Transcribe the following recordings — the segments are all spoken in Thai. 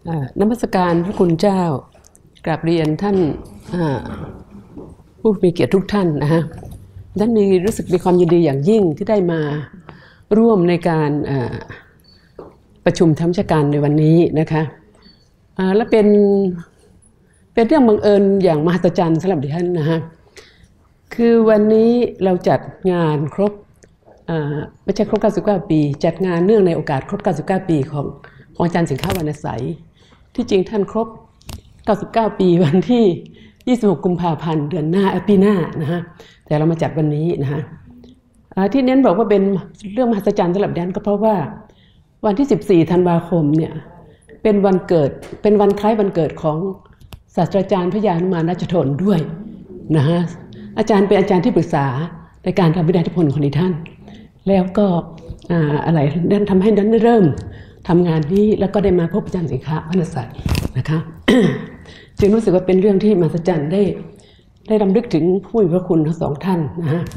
นมัสการพระคุณเจ้า กราบเรียนท่านผู้มีเกียรติทุกท่านนะฮะท่านรู้สึกมีความยินดีอย่างยิ่งที่ได้มาร่วมในการประชุมธรรมชการในวันนี้นะคะและเป็นเรื่องบังเอิญอย่างมหัศจรรย์สำหรับดิฉันนะฮะคือวันนี้เราจัดงานครบไม่ใช่ครบ99 ปีจัดงานเนื่องในโอกาสครบ99 ปีของอาจารย์สิงค้าวรรณไสยที่จริงท่านครบ99 ปีวันที่26 กุมภาพันธ์เดือนหน้าปีหน้านะฮะแต่เรามาจัดวันนี้นะฮะที่เน้นบอกว่าเป็นเรื่องมหัศจรรย์สำหรับดิฉันก็เพราะว่าวันที่14 ธันวาคมเนี่ยเป็นวันเกิดเป็นวันคล้ายวันเกิดของศาสตราจารย์พยานุมานรัชทนด้วยนะฮะอาจารย์เป็นอาจารย์ที่ปรึกษาในการทำวิทยานิพนธ์ของท่านแล้วก็อะไรนั่นทำให้นั้นเริ่มทำงานนี้แล้วก็ได้มาพบอาจารย์สิงค้าวรรณไสยนะคะ จึงรู้สึกว่าเป็นเรื่องที่มหัศจรรย์ได้รำลึกถึงผู้มีพระคุณทั้งสองท่านนะฮะ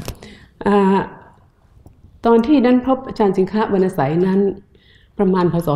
ตอนที่นั้นพบอาจารย์สิงค้าวรรณไสยนั้นประมาณพศ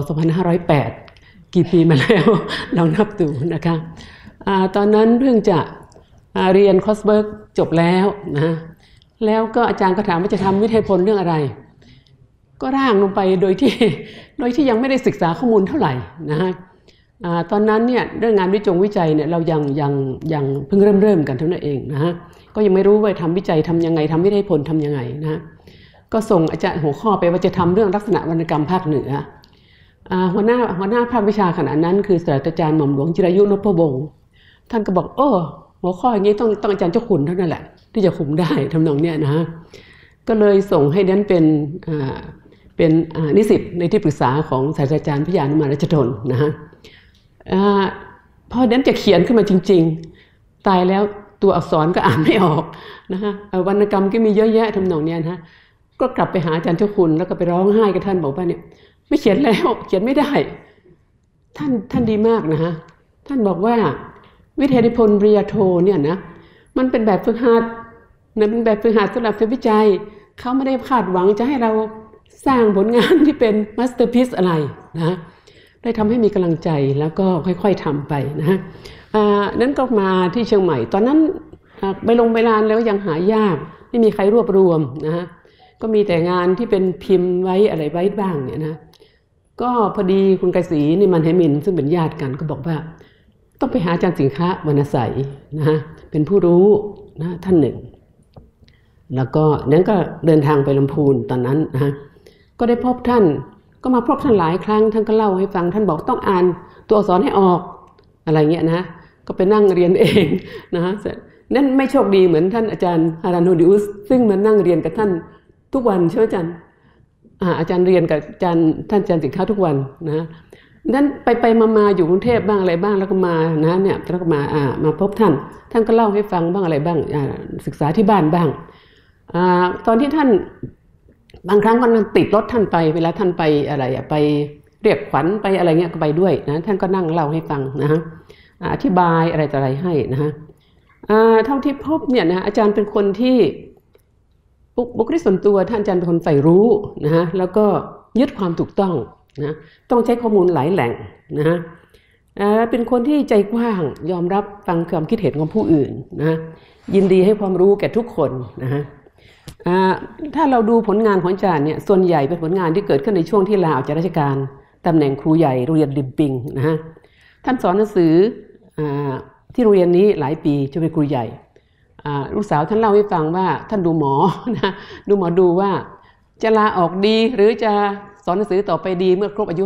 2508 กี่ปีมาแล้วเรานับดูนะคะตอนนั้นเพิ่งจะเรียนคอสเบิร์กจบแล้วนะแล้วก็อาจารย์ก็ถามว่าจะทำวิทยานิพนธ์เรื่องอะไรก็ร่างลงไปโดยที่ยังไม่ได้ศึกษาข้อมูลเท่าไหร่นะฮะตอนนั้นเนี่ยเรื่องงานวิจัยเนี่ยเรายังเพิ่งเริ่มกันเท่านั้นเองนะฮะก็ยังไม่รู้ว่าทำวิจัยทำยังไงทำวิทยานิพนธ์ทำยังไงนะก็ส่งอาจารย์หัวข้อไปว่าจะทำเรื่องลักษณะวรรณกรรมภาคเหนือหัวหน้าภาควิชาขณะนั้นคือศาสตราจารย์หม่อมหลวงจิรายุนพวงศ์ท่านก็บอกหัวข้ออย่างนี้ต้องอาจารย์เจ้าขุนเท่านั้นแหละที่จะคุมได้ทำนองเนี้ยนะฮะก็เลยส่งให้นั้นเป็นนิสิตในที่ปรึกษาของศาสตราจารย์พยานุมานรัชทนนะฮะพอนั้นจะเขียนขึ้นมาจริงๆตายแล้วตัวอักษรก็อ่านไม่ออกนะฮะวรรณกรรมก็มีเยอะแยะทำนองเนี้ยนะฮะก็กลับไปหาอาจารย์เจ้าคุณแล้วก็ไปร้องไห้กับท่านบอกว่าเนี่ยไม่เขียนแล้วเขียนไม่ได้ท่านดีมากนะฮะท่านบอกว่าวิทยานิพนธ์ปริญญาโทเนี่ยนะมันเป็นแบบฝึกหัดนะเป็นแบบฝึกหัดสำหรับวิจัยเขาไม่ได้คาดหวังจะให้เราสร้างผลงานที่เป็นมาสเตอร์พีซอะไรนะได้ทำให้มีกำลังใจแล้วก็ค่อยๆทำไปนะฮะนั้นก็มาที่เชียงใหม่ตอนนั้นไปลงไปลานแล้วยังหายากไม่มีใครรวบรวมนะฮะก็มีแต่งานที่เป็นพิมพ์ไว้อะไรไว้บ้างเนี่ยนะก็พอดีคุณไกรศรีนิมันเหมินซึ่งเป็นญาติกันก็บอกว่าต้องไปหาอาจารย์สิงค้าวรรณไสยนะฮะเป็นผู้รู้นะท่านหนึ่งแล้วก็นั้นก็เดินทางไปลำพูนตอนนั้นนะฮะก็ได้พบท่านก็มาพบท่านหลายครั้งท่านก็เล่าให้ฟังท่านบอกต้องอ่านตัวอักษรให้ออกอะไรเงี้ยนะก็ไปนั่งเรียนเองนะฮะนั่นไม่โชคดีเหมือนท่านอาจารย์ฮารานูดิอุสซึ่งมานั่งเรียนกับท่านทุกวันใช่ไหมอาจารย์อาจารย์เรียนกับท่านอาจารย์สิงค้าทุกวันนะนั้นไปมาอยู่กรุงเทพบ้างอะไรบ้างแล้วก็มานะเนี่ยแล้วก็มาพบท่านก็เล่าให้ฟังบ้างอะไรบ้างศึกษาที่บ้านบ้างตอนที่ท่านบางครั้งก็ติดรถท่านไปเวลาท่านไปอะไรไปเรียกขวัญไปอะไรเงี้ยก็ไปด้วยนะท่านก็นั่งเล่าให้ฟังนะฮะอธิบายอะไรต่ออะไรให้นะฮะเท่าที่พบเนี่ยนะอาจารย์เป็นคนที่บุคลิกส่วนตัวท่านอาจารย์เป็นคนใฝ่รู้นะฮะแล้วก็ยึดความถูกต้องนะต้องใช้ข้อมูลหลายแหล่งนะฮะเป็นคนที่ใจกว้างยอมรับฟังความคิดเห็นของผู้อื่นนะยินดีให้ความรู้แก่ทุกคนนะฮะถ้าเราดูผลงานของอาจารย์เนี่ยส่วนใหญ่เป็นผลงานที่เกิดขึ้นในช่วงที่ลาออกจากราชการตำแหน่งครูใหญ่โรงเรียนริมปิงนะฮะท่านสอนหนังสือที่โรงเรียนนี้หลายปีจนเป็นครูใหญ่ลูกสาวท่านเล่าให้ฟังว่าท่านดูหมอนะดูหมอดูว่าจะลาออกดีหรือจะสอนหนังสือต่อไปดีเมื่อครบอายุ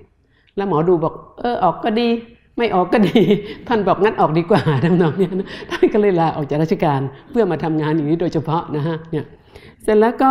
50แล้วหมอดูบอกออกก็ดีไม่ออกก็ดีท่านบอกงั้นออกดีกว่าทำนองนี้นะท่านก็เลยลาออกจากราชการเพื่อมาทำงานอย่างนี้โดยเฉพาะนะฮะเนี่ยเสร็จแล้ว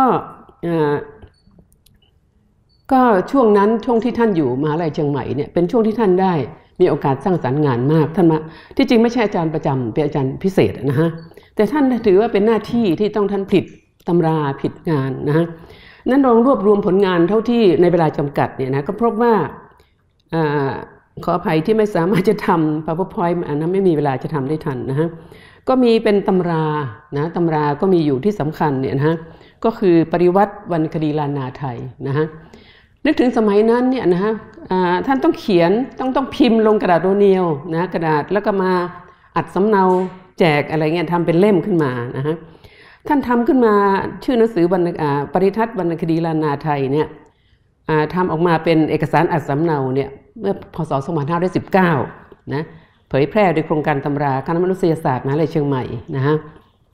ก็ช่วงนั้นช่วงที่ท่านอยู่มหาวิทยาลัยเชียงใหม่เนี่ยเป็นช่วงที่ท่านได้มีโอกาสสร้างสรรค์งานมากท่านมาที่จริงไม่ใช่อาจารย์ประจำเป็นอาจารย์พิเศษนะฮะแต่ท่านถือว่าเป็นหน้าที่ที่ต้องท่านผลิตตำราผลิตงานนะฮะนั้นลองรวบรวมผลงานเท่าที่ในเวลาจำกัดเนี่ยนะก็พบว่าขออภัยที่ไม่สามารถจะทำ PowerPoint อันนั้นไม่มีเวลาจะทำได้ทันนะฮะก็มีเป็นตำรานะตำราก็มีอยู่ที่สำคัญเนี่ยนะฮะก็คือปริวัติวรรณคดีล้านนาไทยนะฮะนึกถึงสมัยนั้นเนี่ยนะฮะท่านต้องเขียนต้องพิมพ์ลงกระดาษโรเนียลนะกระดาษแล้วก็มาอัดสำเนาแจกอะไรเงี้ยทำเป็นเล่มขึ้นมานะฮะท่านทำขึ้นมาชื่อหนังสือปริทัศน์วรรณคดีล้านนาไทยเนี่ยทำออกมาเป็นเอกสารอัดสำเนาเนี่ยเมื่อพศ 2519 นะเผยแพร่โดยโครงการตำราคณะมนุษยศาสตร์มหาวิทยาลัยเชียงใหม่นะฮะ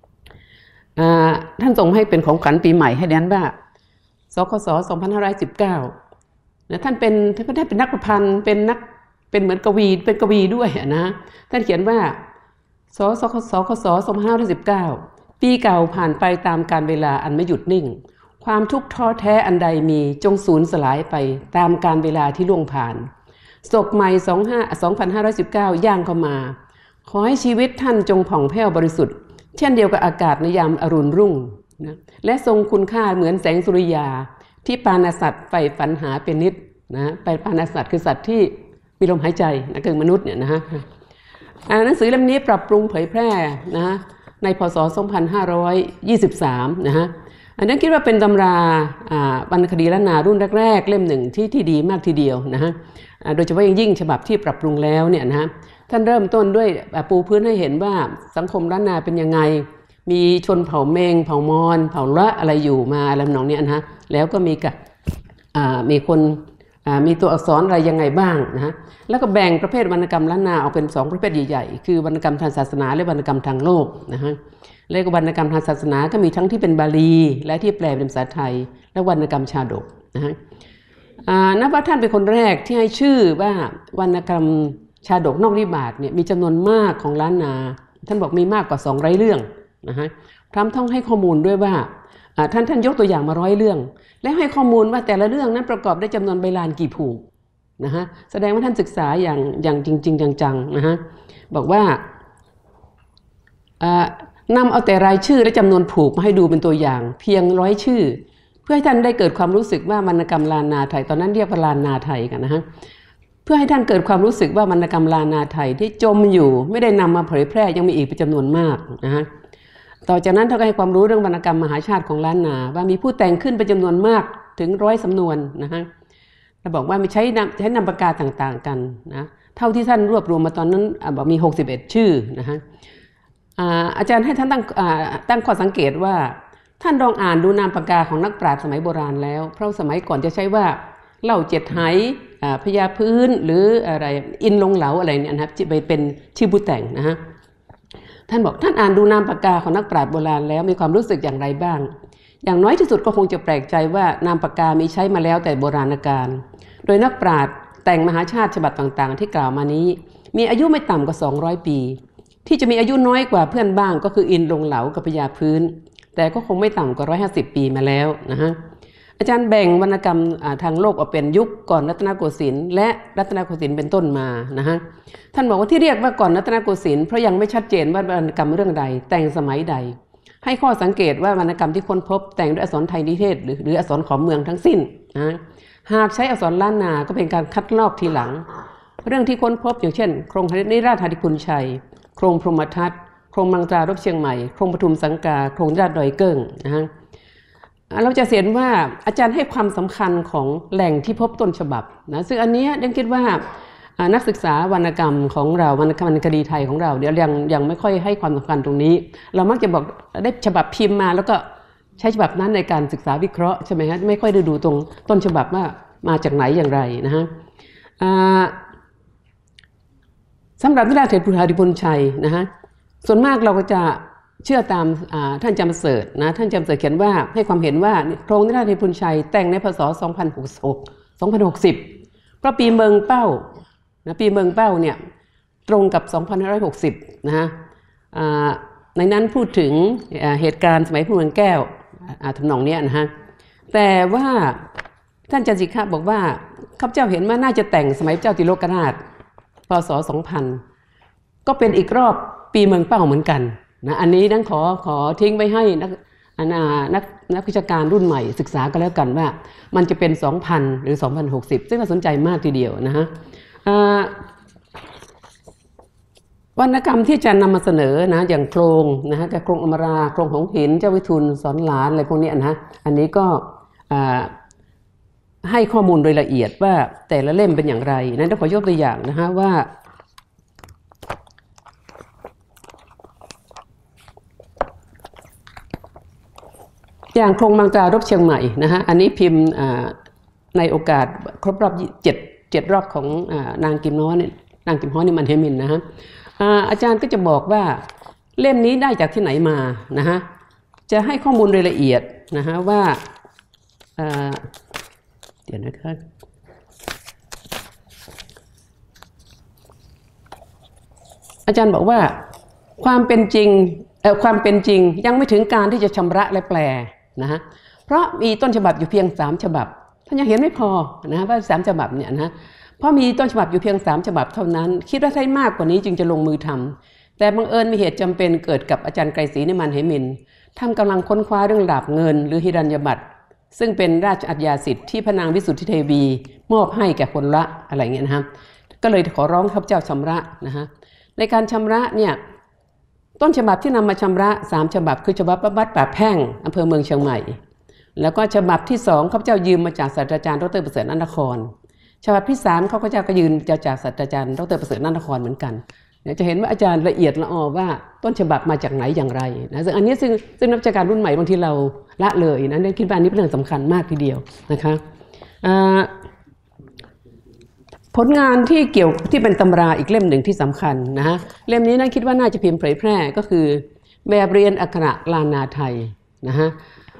ท่านส่งให้เป็นของขวัญปีใหม่ให้ดิฉันว่าสคศ 2519 นะท่านได้เป็นนักประพันธ์เป็นเหมือนกวีด้วยนะท่านเขียนว่าสคศ 2519 ปีเก่าผ่านไปตามกาลเวลาอันไม่หยุดนิ่งความทุกข์ท้อแท้อันใดมีจงสูญสลายไปตามกาลเวลาที่ล่วงผ่านศกใหม่ 2519 ย่างเข้ามาขอให้ชีวิตท่านจงผ่องแผ้วบริสุทธิ์เช่นเดียวกับอากาศในยามอรุณรุ่งนะและทรงคุณค่าเหมือนแสงสุริยาที่ปานสัตว์ใฝ่ฝันหาเป็นนิดนะปานสัตว์คือสัตว์ที่มีลมหายใจนะคือมนุษย์เนี่ยนะฮะหนังสือเล่มนี้ปรับปรุงเผยแพร่นะในพศ 2523 นะฮะอันนั้นคิดว่าเป็นตำราวรรณคดีล้านนารุ่นแรกๆเล่มหนึ่งที่ดีมากทีเดียวนะฮะโดยเฉพาะยิ่งฉบับที่ปรับปรุงแล้วเนี่ยนะฮะท่านเริ่มต้นด้วยปูพื้นให้เห็นว่าสังคมล้านนาเป็นยังไงมีชนเผ่าเมงเผ่ามอญเผ่าละอะไรอยู่มาอะไรนองนี้นะฮะแล้วก็มีคนมีตัวอักษรอะไรยังไงบ้างนะฮะแล้วก็แบ่งประเภทวรรณกรรมล้านนาออกเป็น2ประเภทใหญ่ๆคือวรรณกรรมทางศาสนาและวรรณกรรมทางโลกนะฮะและวรรณกรรมทางศาสนาก็มีทั้งที่เป็นบาลีและที่แปลเป็นภาษาไทยและวรรณกรรมชาดกนะฮะนับว่าท่านเป็นคนแรกที่ให้ชื่อว่าวรรณกรรมชาดกนอกนิบาตเนี่ยมีจำนวนมากของล้านนาท่านบอกมีมากกว่า200 เรื่องนะฮะพร้อมทั้งให้ข้อมูลด้วยว่าท่านยกตัวอย่างมา100 เรื่องและให้ข้อมูลว่าแต่ละเรื่องนั้นประกอบด้วยจำนวนใบลานกี่ผูกนะฮะแสดงว่าท่านศึกษาอย่างจริงๆจังๆนะฮะบอกว่านำเอาแต่รายชื่อและจำนวนผูกมาให้ดูเป็นตัวอย่างเพียง100 ชื่อเพื่อให้ท่านได้เกิดความรู้สึกว่าวรรณกรรมล้านนาไทยตอนนั้นเรียกว่าล้านนาไทยกันนะฮะเพื่อให้ท่านเกิดความรู้สึกว่าวรรณกรรมล้านนาไทยที่จมอยู่ไม่ได้นำมาเผยแพร่ยังมีอีกเป็นจำนวนมากนะฮะต่อจากนั้นท่านก็ให้ความรู้เรื่องวรรณกรรมมหาชาติของล้านนาว่ามีผู้แต่งขึ้นเป็นจำนวนมากถึง100 สำนวนนะฮะเราบอกว่ามีใช้นามปากกาต่างๆกันนะเท่าที่ท่านรวบรวมมาตอนนั้นบอกมี61 ชื่อนะฮะอาจารย์ให้ท่านตั้งข้อสังเกตว่าท่านลองอ่านดูนามปากกาของนักปราชญ์สมัยโบราณแล้วเพราะสมัยก่อนจะใช้ว่าเล่า7 ไหพญาพื้นหรืออะไรอินลงเหลาอะไรเนี่ยนะครับไปเป็นชื่อผู้แต่งนะฮะท่านบอกท่านอ่านดูนามปากกาของนักปราชญ์โบราณแล้วมีความรู้สึกอย่างไรบ้างอย่างน้อยที่สุดก็คงจะแปลกใจว่านามปากกามีใช้มาแล้วแต่โบราณกาลโดยนักปราชญ์แต่งมหาชาติฉบับต่างๆที่กล่าวมานี้มีอายุไม่ต่ำกว่า200 ปีที่จะมีอายุน้อยกว่าเพื่อนบ้างก็คืออินลงเหลากับพญาพื้นแต่ก็คงไม่ต่ำกว่า150 ปีมาแล้วนะฮะอาจารย์แบ่งวรรณกรรมทางโลกออกเป็นยุคก่อนรัตนโกสินทร์และรัตนโกสินทร์เป็นต้นมานะฮะท่านบอกว่าที่เรียกว่าก่อนรัตนโกสินทร์เพราะยังไม่ชัดเจนว่าวรรณกรรมเรื่องใดแต่งสมัยใดให้ข้อสังเกตว่าวรรณกรรมที่ค้นพบแต่งด้วยอักษรไทยนิเทศหรืออักษรขอมเมืองทั้งสิ้นนะหากใช้อักษรล้านนาก็เป็นการคัดลอกทีหลังเรื่องที่ค้นพบอย่างเช่นโครงนิราชหฤคุณชัยโครงพรหมทัศน์โครงมังตรารบเชียงใหม่โครงปทุมสังกาโครงนิราชดอยเกิ้งนะฮะเราจะเห็นว่าอาจารย์ให้ความสำคัญของแหล่งที่พบต้นฉบับนะซึ่งอันนี้ยังคิดว่านักศึกษาวรรณกรรมของเราวรรณคดีไทยของเราเดี๋ยวยังไม่ค่อยให้ความสำคัญตรงนี้เรามักจะบอกได้ฉบับพิมพ์มาแล้วก็ใช้ฉบับนั้นในการศึกษาวิเคราะห์ใช่ไหมฮะไม่ค่อยได้ดูตรงต้นฉบับว่ามาจากไหนอย่างไรนะฮะสำหรับนิราชหฤคุณชัยนะฮะส่วนมากเราก็จะเชื่อตามท่านจำเสริฐนะท่านจำเสริฐเขียนว่าให้ความเห็นว่าโครงนิราชหฤคุณชัยแต่งในพศ 2060 เพราะปีเมืองเป้านะปีเมืองเป้าเนี่ยตรงกับ 2560 นะฮะในนั้นพูดถึงเหตุการณ์สมัยพระเมืองแก้วทำนองนี้นะฮะแต่ว่าท่านจันทร์สิคะบอกว่าข้าพเจ้าเห็นว่าน่าจะแต่งสมัยเจ้าติโลกนาถพศ 2000 ก็เป็นอีกรอบปีเมืองเป้าเหมือนกันนะอันนี้นั้นขอทิ้งไว้ให้นักวิชาการรุ่นใหม่ศึกษากันแล้วกันว่ามันจะเป็น 2000 หรือ 2060 ซึ่งน่าสนใจมากทีเดียวนะฮะวรรณกรรมที่อาจารย์นำมาเสนอนะอย่างโครงนะฮะกับโครงอมราโครงหงหินเจ้าวิทูลสอนหลานอะไรพวกนี้นะฮะอันนี้ก็ให้ข้อมูลโดยละเอียดว่าแต่ละเล่มเป็นอย่างไรนั้นต้องขอยกตัวอย่างนะฮะว่าอย่างโครงมังตรารบเชียงใหม่นะฮะอันนี้พิมพ์ในโอกาสครบรอบ7 รอบของนางกิมฮ้อนี่มันเฮมินนะฮะอาจารย์ก็จะบอกว่าเล่มนี้ได้จากที่ไหนมานะฮะจะให้ข้อมูลโดยละเอียดนะฮะว่าเดี๋ยวนะครับอาจารย์บอกว่าความเป็นจริงยังไม่ถึงการที่จะชำระและแปลนะฮะเพราะมีต้นฉบับอยู่เพียง3 ฉบับท่านยังเห็นไม่พอนะว่า3 ฉบับเนี่ยนะเพราะมีต้นฉบับอยู่เพียง3 ฉบับเท่านั้นคิดว่าได้มากกว่านี้จึงจะลงมือทำแต่บังเอิญมีเหตุจำเป็นเกิดกับอาจารย์ไกรศรีนิมันเหมินท่านกำลังค้นคว้าเรื่องดาบเงินหรือหิรัญญบัตรซึ่งเป็นราชอัจฉริสิทธิ์ที่พระนางวิสุทธิเทวีมอบให้แก่คนละอะไรเงี้ยนะฮะก็เลยขอร้องข้าพเจ้าชำระนะฮะในการชำระเนี่ยต้นฉบับที่นำมาชำระ3 ฉบับคือฉบับวัดป่าแพ่งอำเภอเมืองเชียงใหม่แล้วก็ฉบับที่2ข้าพเจ้ายืมมาจากศาสตราจารย์ดร.ประเสริฐ นครฉบับที่3ข้าพเจ้าก็ยืมจากศาสตราจารย์ดร.ประเสริฐ นครเหมือนกันจะเห็นว่าอาจารย์ละเอียดละออว่าต้นฉบับมาจากไหนอย่างไรนะซึ่งอันนี้ซึ่งนักวิชาการรุ่นใหม่บางทีเราละเลยนะคิดว่าอันนี้เป็นเรื่องสำคัญมากทีเดียวนะคะผลงานที่เป็นตำราอีกเล่มหนึ่งที่สำคัญนะฮะเล่มนี้นะคิดว่าน่าจะพิมพ์เผยแพร่ก็คือแบบเรียนอักขระล้านนาไทยนะฮะ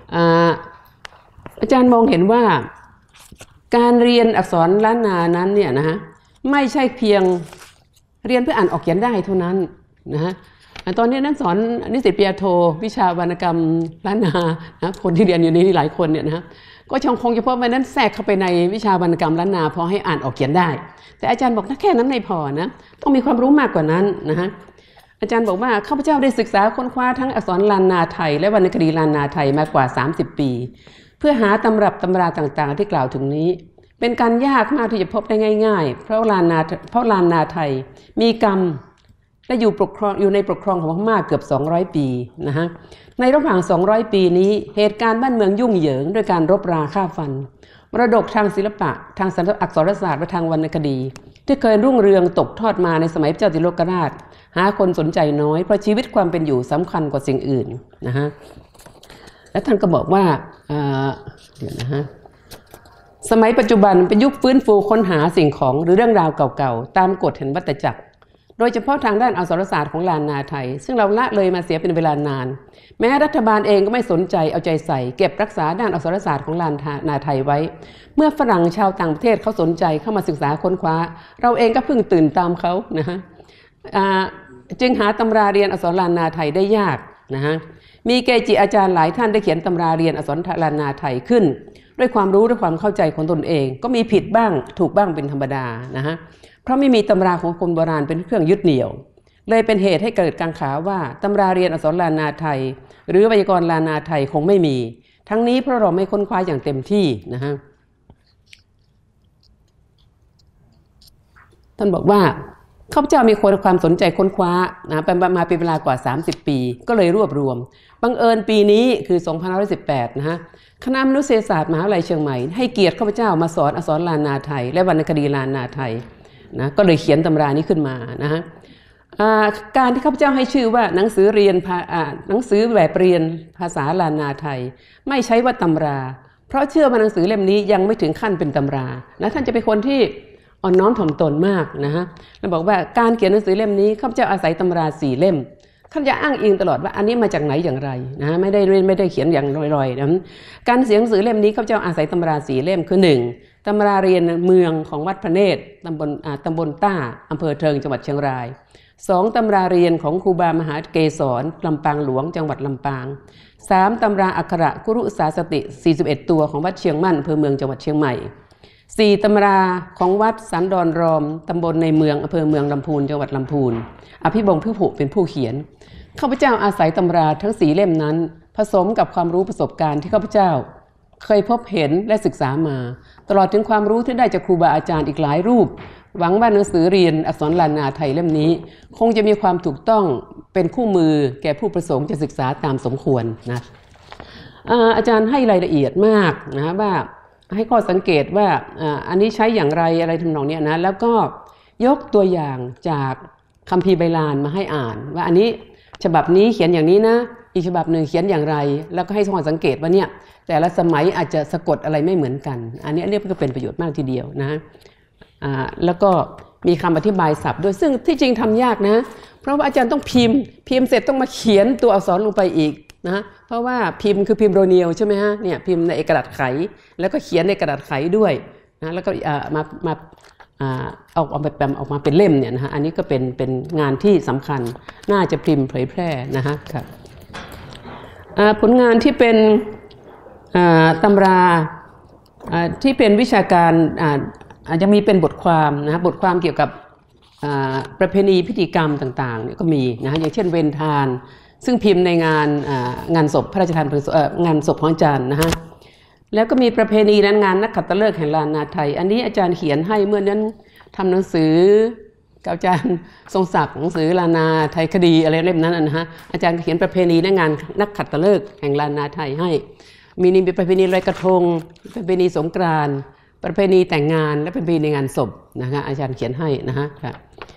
อาจารย์มองเห็นว่าการเรียนอักษรล้านนานั้นเนี่ยนะฮะไม่ใช่เพียงเรียนเพื่ออ่านออกเขียนได้เท่านั้นนะฮะตอนนี้นักสอนนิสิตปริญญาโทวิชาวรรณกรรมล้านนานะคนที่เรียนอยู่นี้หลายคนเนี่ยนะฮะก็คงเฉพาะมันนั้นแทรกเข้าไปในวิชาวรรณกรรมล้านนาพอให้อ่านออกเขียนได้แต่อาจารย์บอกถ้าแค่นั้นไม่พอนะต้องมีความรู้มากกว่านั้นนะฮะอาจารย์บอกว่าข้าพเจ้าได้ศึกษาค้นคว้าทั้งอักษรล้านนาไทยและวรรณคดีล้านนาไทยมากว่า30 ปีเพื่อหาตำรับตำราต่างๆที่กล่าวถึงนี้เป็นการยากมากที่จะพบได้ง่ายๆเพราะล้านนาไทยมีกรรมและอยู่ในปกครองของพม่าเกือบ200 ปีนะฮะในระหว่าง200 ปีนี้เหตุการณ์บ้านเมืองยุ่งเหยิงด้วยการรบราฆ่าฟันมรดกทางศิลปะทางอักษรศาสตร์และทางวรรณคดีที่เคยรุ่งเรืองตกทอดมาในสมัยพระเจ้าติโลกราชหาคนสนใจน้อยเพราะชีวิตความเป็นอยู่สำคัญกว่าสิ่งอื่นนะฮะและท่านก็บอกว่าเดี๋ยวนะฮะสมัยปัจจุบันเป็นยุคฟื้นฟูค้นหาสิ่งของหรือเรื่องราวเก่าๆตามกฎแห่งวัฏจักรโดยเฉพาะทางด้านอักษรศาสตร์ของล้านนาไทยซึ่งเราละเลยมาเสียเป็นเวลานานแม้รัฐบาลเองก็ไม่สนใจเอาใจใส่เก็บรักษาด้านอักษรศาสตร์ของล้านนาไทยไว้เมื่อฝรั่งชาวต่างประเทศเขาสนใจเข้ามาศึกษาค้นคว้าเราเองก็เพิ่งตื่นตามเขานะฮะจึงหาตำราเรียนอักษรล้านนาไทยได้ยากนะฮะมีเกจิอาจารย์หลายท่านได้เขียนตำราเรียนอักษรล้านนาไทยขึ้นด้วยความรู้และความเข้าใจของตนเองก็มีผิดบ้างถูกบ้างเป็นธรรมดานะฮะเพราะไม่มีตำราของคนโบราณเป็นเครื่องยึดเหนี่ยวเลยเป็นเหตุให้เกิดกังขาว่าตำราเรียนอักษรล้านนาไทยหรือไวยากรณ์ล้านนาไทยคงไม่มีทั้งนี้เพราะเราไม่ค้นคว้าอย่างเต็มที่นะฮะท่านบอกว่าข้าพเจ้ามีความสนใจค้นคว้านะมาเป็นเวลากว่า30 ปีก็เลยรวบรวมบังเอิญปีนี้คือ2518นะฮะคณะมนุษยศาสตร์มหาวิทยาลัยเชียงใหม่ให้เกียรติข้าพเจ้ามาสอนอักษรล้านนาไทยและวรรณคดีล้านนาไทยนะก็เลยเขียนตำรานี้ขึ้นมานะฮะการที่ข้าพเจ้าให้ชื่อว่าหนังสือแบบเรียนภาษาล้านนาไทยไม่ใช้ว่าตำราเพราะเชื่อว่าหนังสือเล่มนี้ยังไม่ถึงขั้นเป็นตำรานะท่านจะเป็นคนที่อ่อนน้อมถ่อมตนมากนะฮะแล้วบอกว่าการเขียนหนังสือเล่มนี้ข้าพเจ้าอาศัยตำรา4 เล่มข้าพเจ้าอ้างอิงตลอดว่าอันนี้มาจากไหนอย่างไรนะไม่ได้เขียนอย่างลอยๆนะการเขียนหนังสือเล่มนี้ข้าพเจ้าอาศัยตำรา4 เล่มคือ1ตำราเรียนเมืองของวัดพระเนตรตำบลต้าอำเภอเทิงจังหวัดเชียงราย2ตำราเรียนของครูบามหาเกศรลำปางหลวงจังหวัดลำปาง3ตำราอักขระกุรุสาสติ41 ตัวของวัดเชียงมั่นอำเภอเมืองจังหวัดเชียงใหม่4ตำราของวัดสันดอนรอมตำบลในเมืองอำเภอเมืองลำพูนจังหวัดลำพูนอภิบงศ์พิผูเป็นผู้เขียนข้าพเจ้าอาศัยตำราทั้ง4 เล่มนั้นผสมกับความรู้ประสบการณ์ที่ข้าพเจ้าเคยพบเห็นและศึกษามาตลอดถึงความรู้ที่ได้จากครูบาอาจารย์อีกหลายรูปหวังว่าหนังสือเรียนอักษรล้านนาไทยเล่มนี้คงจะมีความถูกต้องเป็นคู่มือแก่ผู้ประสงค์จะศึกษาตามสมควรนะอาจารย์ให้รายละเอียดมากนะว่าให้ข้อสังเกตว่าอันนี้ใช้อย่างไรอะไรทำนองนี้นะแล้วก็ยกตัวอย่างจากคัมภีร์ไบลานมาให้อ่านว่าอันนี้ฉบับนี้เขียนอย่างนี้นะอีกฉบับหนึ่งเขียนอย่างไรแล้วก็ให้ข้อสังเกตว่าเนี่ยแต่ละสมัยอาจจะสะกดอะไรไม่เหมือนกันอันนี้ก็เป็นประโยชน์มากทีเดียวนะแล้วก็มีคำอธิบายศัพท์ด้วยซึ่งที่จริงทำยากนะเพราะว่าอาจารย์ต้องพิมพ์เสร็จต้องมาเขียนตัวอักษรลงไปอีกนะเพราะว่าพิมพ์คือพิมพ์โรเนียลใช่ไหมฮะเนี่ยพิมพ์ในกระดาษไขแล้วก็เขียนในกระดาษไขด้วยนะแล้วก็มาออกมาเป็นเล่มเนี่ยนะฮะอันนี้ก็เป็นงานที่สำคัญน่าจะพิมพ์เผยแพร่นะฮะครับผลงานที่เป็นตำราที่เป็นวิชาการอาจจะมีเป็นบทความนะบทความเกี่ยวกับประเพณีพิธีกรรมต่างๆเนี่ยก็มีนะฮะอย่างเช่นเวนทานซึ่งพิมพ์ในงานศพพระราชทานงานศพของอาจารย์นะฮะแล้วก็มีประเพณีนั้นงานนักขัตฤกษ์แห่งล้านนาไทยอันนี้อาจารย์เขียนให้เมื่อนั้นทำหนังสือกับอาจารย์ทรงศักดิ์หนังสือล้านนาไทยคดีอะไรเล่มนั้นนะฮะอาจารย์เขียนประเพณีในงานนักขัตฤกษ์แห่งล้านนาไทยให้มีประเพณีลอยกระทงประเพณีสงกรานต์ประเพณีแต่งงานและประเพณีงานศพนะคะอาจารย์เขียนให้นะฮะค่ะ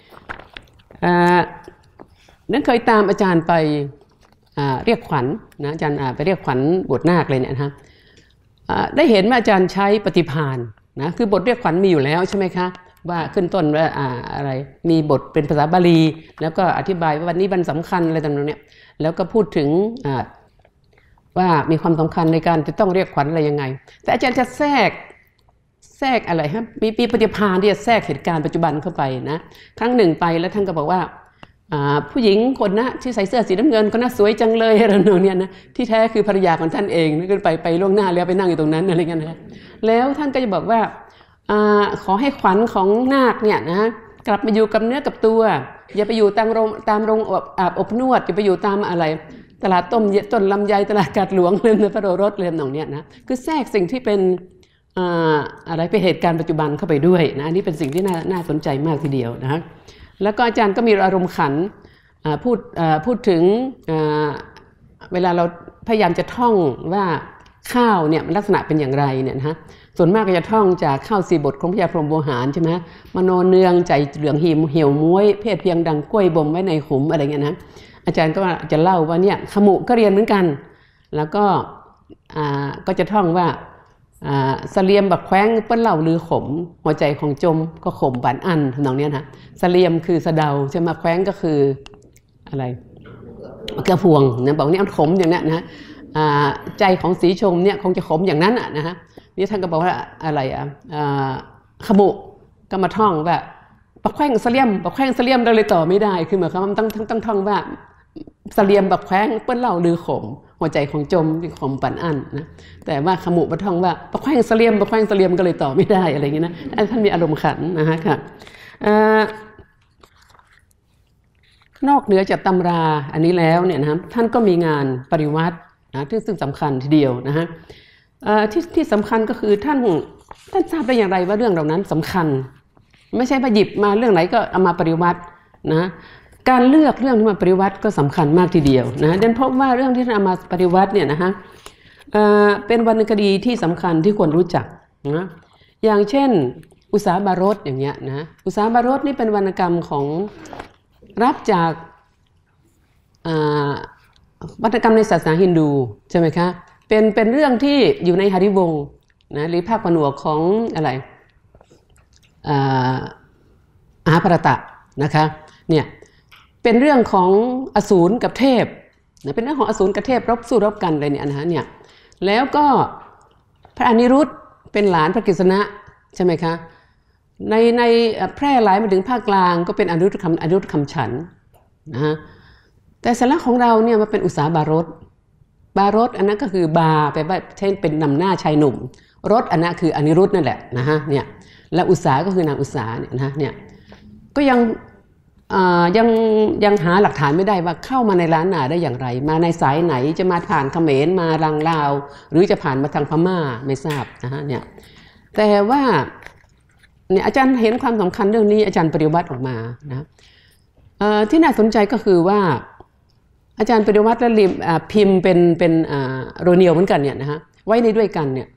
นั้นเคยตามอาจารย์ไปเรียกขวัญนะอาจารย์ไปเรียกขวัญบทนาคเลยเนี่ยนะฮะได้เห็นว่าอาจารย์ใช้ปฏิภาณนะคือบทเรียกขวัญมีอยู่แล้วใช่ไหมคะว่าขึ้นต้นว่าอะไรมีบทเป็นภาษาบาลีแล้วก็อธิบายว่าวันนี้วันสำคัญอะไรต่างๆเนี่ยแล้วก็พูดถึงว่ามีความสำคัญในการจะต้องเรียกขวัญอะไรยังไงแต่อาจารย์จะแทรกอะไรครับมีปฏิภาณที่จะแทรกเหตุการณ์ปัจจุบันเข้าไปนะครั้งหนึ่งไปแล้วท่านก็บอกว่าผู้หญิงคนนะที่ใส่เสื้อสีน้ำเงินก็น่าสวยจังเลยอะไรเนี่ยนะที่แท้คือภรรยาของท่านเองนี่ก็ไปล่วงหน้าแล้วไปนั่งอยู่ตรงนั้นอะไรเงี้ยนะแล้วท่านก็จะบอกว่าขอให้ขวัญของนาคเนี่ยนะกลับมาอยู่กับเนื้อกับตัวอย่าไปอยู่ตามโรงอาบอบนวดอย่าไปอยู่ตามอะไรตลาดต้นลำไยตลาดกาดหลวงเรื่องพระโอรสเรื่องหนองเนี่ยนะคือแทรกสิ่งที่เป็นอะไรเป็นเหตุการณ์ปัจจุบันเข้าไปด้วยนะอันนี้เป็นสิ่งที่น่าสนใจมากทีเดียวนะแล้วก็อาจารย์ก็มีอารมณ์ขันพูดถึงเวลาเราพยายามจะท่องว่าข้าวเนี่ยลักษณะเป็นอย่างไรเนี่ยนะฮะส่วนมากก็จะท่องจากข้าว4 บทของพญาพรหมโวหารใช่ไหมมโนเนืองใจเหลืองหิมเหี่ยวม้วยเพศเพียงดังกล้วยบ่มไว้ในขุมอะไรเงี้ยนะอาจารย์ก็จะเล่าว่าเนี่ยขมุก็เรียนเหมือนกันแล้วก็จะท่องว่าเสลียมบักแคว้งเปิ้ลเหล่าลือขมหัวใจของจมก็ขมบานอันทำนองนี้นะเสลียมคือสะเดาใช่ไหมแคว้งก็คืออะไรกระพวงนะบอกนี่มันขมอย่างนั้นนะใจของสีชมเนี่ยคงจะขมอย่างนั้นนะฮะนี่ท่านก็บอกว่าอะไรขมุก็มาท่องว่าบักแคว้งเสลียมบักแคว้งเสลียมเราเลยต่อไม่ได้คือหมายความว่าต้องท่องว่าเสลียมบักแคว้งเปิ้ลเหล่าลือขมหัวใจของจมที่ขมปั่นอั้นนะแต่ว่าขมุมาท่องว่าบักแคว้งเสลียมบักแคว้งเสลียมก็เลยต่อไม่ได้อะไรอย่างนี้นะท่านมีอารมณ์ขันนะฮะค่ะนอกเหนือจากตำราอันนี้แล้วเนี่ยนะท่านก็มีงานปริวัตินะซึ่งสำคัญทีเดียวนะฮะที่สำคัญก็คือท่านทราบได้อย่างไรว่าเรื่องเหล่านั้นสำคัญไม่ใช่มาหยิบมาเรื่องไหนก็เอามาปริวัตินะการเลือกเรื่องที่มาปริวัติก็สำคัญมากทีเดียวนะดังนั้นพบว่าเรื่องที่นำมาปริวัติเนี่ยนะฮะเป็นวรรณคดีที่สำคัญที่ควรรู้จักนะอย่างเช่นอุษาบารสอย่างเงี้ยนะอุษาบารสนี่เป็นวรรณกรรมของรับจากวรรณกรรมในศาสนาฮินดูใช่ไหมคะเป็นเรื่องที่อยู่ในหฤวงค์นะหรือภาคผนวกของอะไรอาหาภรตะนะคะเนี่ยเป็นเรื่องของอสูรกับเทพนะเป็นเรื่องของอสูรกับเทพสู้รบกันเลยเนี่ยนะฮะเนี่ยแล้วก็พระอนิรุตเป็นหลานพระกฤษณะใช่ไหมคะในแพร่หลายมาถึงภาคกลางก็เป็นอนุรุตคำฉันนะฮะแต่สาระของเราเนี่ยมาเป็นอุษาบารสอันนั้นก็คือบาแปลว่าเช่นเป็นนำหน้าชายหนุ่มรสอันนั้นคืออนิรุตนั่นแหละนะฮะเนี่ยและอุษาก็คือนางอุษาเนี่ยนะเนี่ยก็ยังหาหลักฐานไม่ได้ว่าเข้ามาในล้านนาได้อย่างไรมาในสายไหนจะมาผ่านเขมรมาลังลาวหรือจะผ่านมาทางพม่าไม่ทราบนะฮะเนี่ยแต่ว่าเนี่ยอาจารย์เห็นความสำคัญเรื่องนี้อาจารย์ปริวัติออกมานะที่น่าสนใจก็คือว่าอาจารย์ปริวัติและพิมพ์เป็นโรเนียลเหมือนกันเนี่ยนะฮะไว้ในด้วยกันเนี่ย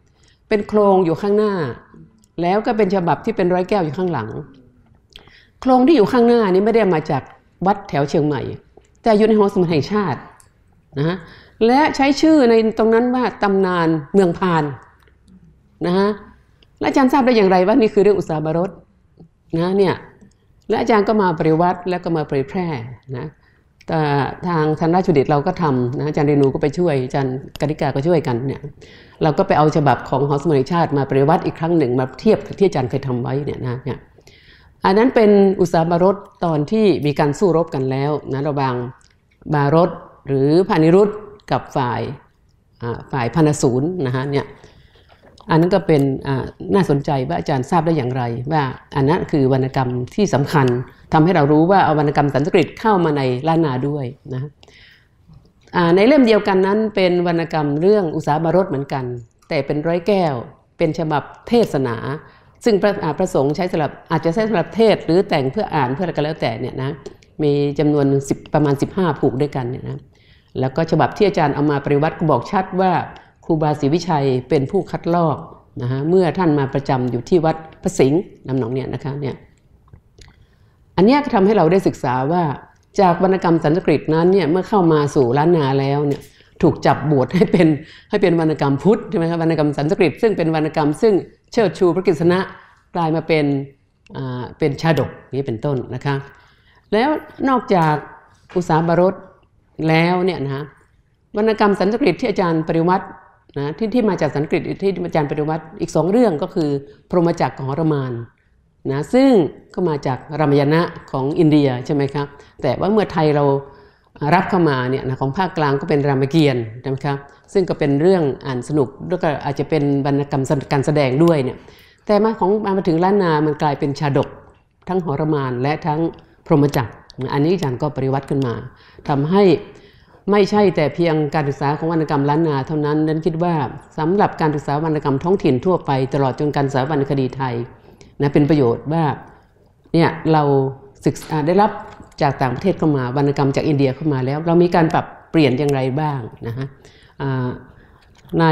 เป็นโครงอยู่ข้างหน้าแล้วก็เป็นฉบับที่เป็นร้อยแก้วอยู่ข้างหลังโครงที่อยู่ข้างหน้านี้ไม่ได้มาจากวัดแถวเชียงใหม่แต่อยู่ในหอสมุดแห่งชาตินะฮะและใช้ชื่อในตรงนั้นว่าตำนานเมืองพานนะฮะและอาจารย์ทราบได้อย่างไรว่านี่คือเรื่องอุตสาหบรสนะเนี่ยและอาจารย์ก็มาปฏิวัติแล้วก็มาเผยแพร่นะแต่ทางราชบัณฑิตเราก็ทำนะอาจารย์เรนูก็ไปช่วยอาจารย์กนิกาก็ช่วยกันเนี่ยเราก็ไปเอาฉบับของหอสมุดแห่งชาติมาปฏิวัติอีกครั้งหนึ่งมาเทียบกับที่อาจารย์เคยทำไว้เนี่ยนะเนี่ยอันนั้นเป็นอุตสาหบรสตอนที่มีการสู้รบกันแล้วนะระหว่างบารสหรือพานิรุธกับฝ่ายพนสูรนะฮะเนี่ยอันนั้นก็เป็นน่าสนใจว่าอาจารย์ทราบได้อย่างไรว่าอันนั้นคือวรรณกรรมที่สำคัญทำให้เรารู้ว่าเอาวรรณกรรมสันสกฤตเข้ามาในล้านนาด้วยนะในเล่มเดียวกันนั้นเป็นวรรณกรรมเรื่องอุตสาหบรสเหมือนกันแต่เป็นร้อยแก้วเป็นฉบับเทศนาซึ่งพระสงฆ์ใช้สำหรับอาจจะใช้สำหรับเทศหรือแต่งเพื่ออ่านเพื่ออะไรก็แล้วแต่เนี่ยนะมีจำนวนประมาณ15ผูกด้วยกันเนี่ยนะแล้วก็ฉบับที่อาจารย์เอามาปฏิวัติก็บอกชัดว่าครูบาศรีวิชัยเป็นผู้คัดลอกนะฮะเมื่อท่านมาประจำอยู่ที่วัดพระสิงห์นำหนองเนี่ยนะคะเนี่ยอันนี้ก็ทำให้เราได้ศึกษาว่าจากวรรณกรรมสันสกฤตนั้นเนี่ยเมื่อเข้ามาสู่ล้านนาแล้วเนี่ยถูกจับบวชให้เป็นวรรณกรรมพุทธใช่ไหมครับวรรณกรรมสันสกฤตซึ่งเป็นวรรณกรรมซึ่งเชิดชูพระกฤษณะกลายมาเป็นชาดกนี้เป็นต้นนะคะแล้วนอกจากอุตสาหบรสแล้วเนี่ยนะวรรณกรรมสันสกฤตที่อาจารย์ปริวัตินะที่มาจากสันสกฤตที่อาจารย์ปริวัติอีก2เรื่องก็คือพรหมจักรของหรมานนะซึ่งก็มาจากรามายณะของอินเดียใช่ไหมครับแต่ว่าเมื่อไทยเรารับเข้ามาเนี่ยนะของภาคกลางก็เป็นรามเกียรติ์นะครับซึ่งก็เป็นเรื่องอ่านสนุกแล้วก็อาจจะเป็นวรรณกรรมการแสดงด้วยเนี่ยแต่มาถึงล้านนามันกลายเป็นชาดกทั้งหรมานและทั้งพรหมจักรอันนี้อาจารย์ก็ปริวัติขึ้นมาทำให้ไม่ใช่แต่เพียงการศึกษาของวรรณกรรมล้านนาเท่านั้นนั้นคิดว่าสำหรับการศึกษาวรรณกรรมท้องถิ่นทั่วไปตลอดจนการศึกษาวรรณคดีไทยนะเป็นประโยชน์ว่าเนี่ยเราศึกษาได้รับจากต่างประเทศเข้ามาวรรณกรรมจากอินเดียเข้ามาแล้วเรามีการปรับเปลี่ยนอย่างไรบ้างนะฮะใน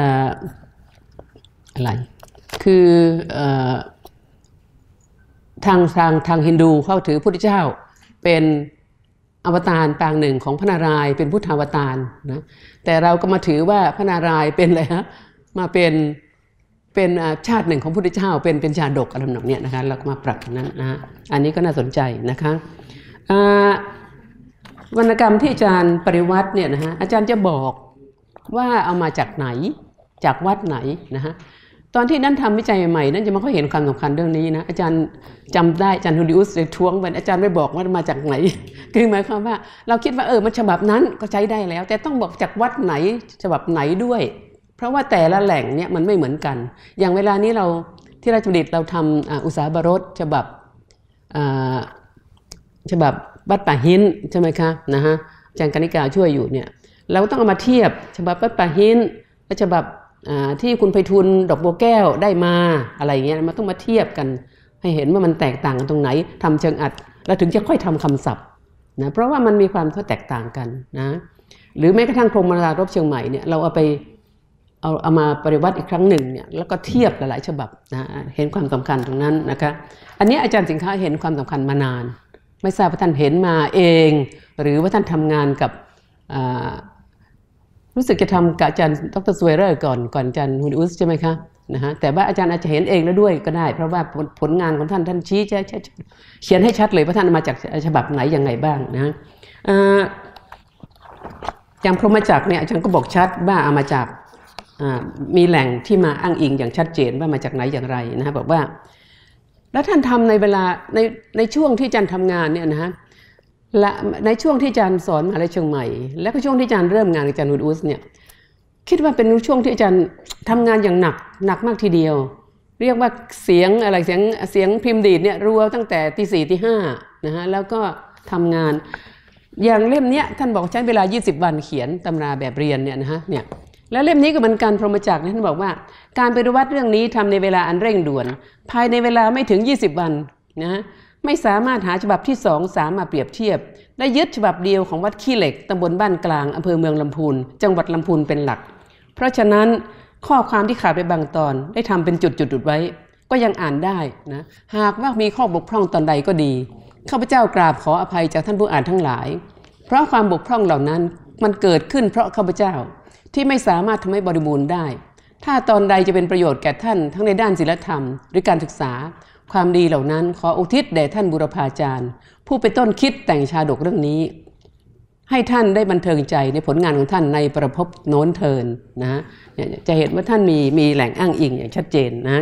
อะไรคือทางฮินดูเข้าถือพระพุทธเจ้าเป็นอวตารปางหนึ่งของพระนารายณ์เป็นพุทธอวตารนะแต่เราก็มาถือว่าพระนารายณ์เป็นอะไรฮะมาเป็นชาติหนึ่งของพระพุทธเจ้าเป็นชาดกอะไรแบบนี้นะคะเราก็มาปรับนั้นนะอันนี้ก็น่าสนใจนะคะวรรณกรรมที่อาจารย์ปริวัติเนี่ยนะฮะอาจารย์จะบอกว่าเอามาจากไหนจากวัดไหนนะฮะตอนที่นั้นทำวิจัยใหม่นั้นจะไม่ค่อยเห็นความสำคัญเรื่องนี้นะอาจารย์จำได้อาจารย์ฮูดิอุสเลยท้วงว่าอาจารย์ไม่บอกว่ามาจากไหนคือหมายความว่าเราคิดว่ามันฉบับนั้นก็ใช้ได้แล้วแต่ต้องบอกจากวัดไหนฉบับไหนด้วยเพราะว่าแต่ละแหล่งเนี่ยมันไม่เหมือนกันอย่างเวลานี้เราที่ราชบัณฑิตเราทำอุตสาหบรสฉบับวัดป่าหินใช่ไหมคะนะฮะอาจารย์กนิกาช่วยอยู่เนี่ยเราต้องเอามาเทียบฉบับวัดป่าหินและฉบับที่คุณไพฑูรย์ดอกบัวแก้วได้มาอะไรเงี้ยมันต้องมาเทียบกันให้เห็นว่ามันแตกต่างกันตรงไหนทำเชิงอัดแล้วถึงจะค่อยทำคำศัพท์นะเพราะว่ามันมีความแตกต่างกันนะหรือแม้กระทั่งพรหมรารบเชียงใหม่เนี่ยเราเอามาปฏิวัติอีกครั้งหนึ่งเนี่ยแล้วก็เทียบหลายๆฉบับนะเห็นความสำคัญตรงนั้นนะคะอันนี้อาจารย์สิงค้าเห็นความสำคัญมานานไม่ทราบว่าท่านเห็นมาเองหรือว่าท่านทำงานกับรู้สึกจะทำกับอาจารย์ดร.สเวเรอร์ก่อนอาจารย์ฮูดิอุสใช่ไหมคะนะฮะแต่ว่าอาจารย์อาจจะเห็นเองแล้วด้วยก็ได้เพราะว่าผลงานของท่านชี้จะเขียนให้ชัดเลยว่าท่านมาจากฉบับไหนยังไงบ้างนะอย่างพรหมจักรเนี่ยอาจารย์ก็บอกชัดว่าเอามาจากมีแหล่งที่มาอ้างอิงอย่างชัดเจนว่ามาจากไหนอย่างไรนะฮะบอกว่าแล้วท่านทำในเวลาในช่วงที่อาจารย์ทำงานเนี่ยนะฮะและในช่วงที่อาจารย์สอนมหาวิทยาลัยเชียงใหม่และก็ช่วงที่อาจารย์เริ่มงานกับอาจารย์ฮูดิอุสเนี่ยคิดว่าเป็นช่วงที่อาจารย์ทำงานอย่างหนักมากทีเดียวเรียกว่าเสียงพิมพ์ดีดเนี่ยรัวตั้งแต่ตี 4 ตี 5นะฮะแล้วก็ทำงานอย่างเล่มนี้ท่านบอกใช้เวลา20 วันเขียนตำราแบบเรียนเนี่ยนะฮะเนี่ยแล้วเล่มนี้ก็เหมือนกันพรหมจักรท่านบอกว่าการปฏิวัติเรื่องนี้ทำในเวลาอันเร่งด่วนภายในเวลาไม่ถึง20 วันนะไม่สามารถหาฉบับที่2 3มาเปรียบเทียบได้ยึดฉบับเดียวของวัดขี้เหล็กตำบลบ้านกลางอำเภอเมืองลำพูนจังหวัดลำพูนเป็นหลักเพราะฉะนั้นข้อความที่ขาดไปบางตอนได้ทำเป็นจุดๆไว้ก็ยังอ่านได้นะหากว่ามีข้อบกพร่องตอนใดก็ดีข้าพเจ้ากราบขออภัยจากท่านผู้อ่านทั้งหลายเพราะความบกพร่องเหล่านั้นมันเกิดขึ้นเพราะข้าพเจ้าที่ไม่สามารถทำให้บริบูรณ์ได้ถ้าตอนใดจะเป็นประโยชน์แก่ท่านทั้งในด้านศีลธรรมหรือการศึกษาความดีเหล่านั้นขออุทิศแด่ท่านบุรพาจารย์ผู้เป็นต้นคิดแต่งชาดกเรื่องนี้ให้ท่านได้บันเทิงใจในผลงานของท่านในประพบโน้นเทินนะจะเห็นว่าท่านมีแหล่งอ้างอิงอย่างชัดเจนนะ